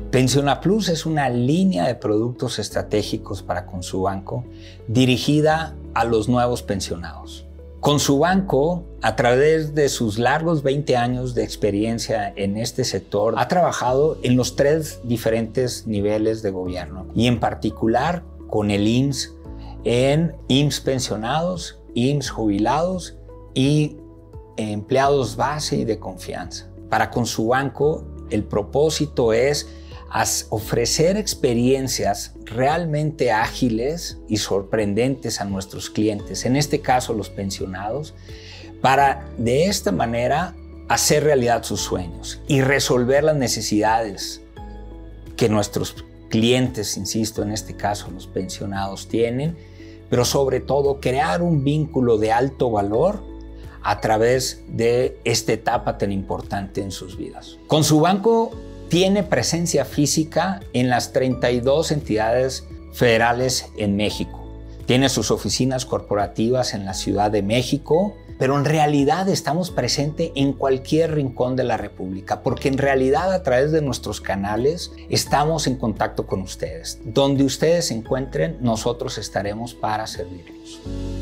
Pensiona Plus es una línea de productos estratégicos para Consubanco dirigida a los nuevos pensionados. Consubanco, a través de sus largos 20 años de experiencia en este sector, ha trabajado en los 3 diferentes niveles de gobierno y en particular con el IMSS, en IMSS pensionados, IMSS jubilados y empleados base y de confianza. Para Consubanco, el propósito es ofrecer experiencias realmente ágiles y sorprendentes a nuestros clientes, en este caso los pensionados, para de esta manera hacer realidad sus sueños y resolver las necesidades que nuestros clientes, insisto, en este caso los pensionados tienen, pero sobre todo crear un vínculo de alto valor a través de esta etapa tan importante en sus vidas. Consubanco tiene presencia física en las 32 entidades federales en México. Tiene sus oficinas corporativas en la Ciudad de México, pero en realidad estamos presentes en cualquier rincón de la República, porque en realidad a través de nuestros canales estamos en contacto con ustedes. Donde ustedes se encuentren, nosotros estaremos para servirlos.